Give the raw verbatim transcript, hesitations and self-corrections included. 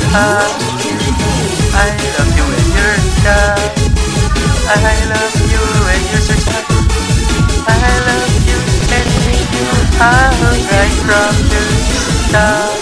heart. I love you when you're down. I love you when you're so sad. I love you and you are right from the start.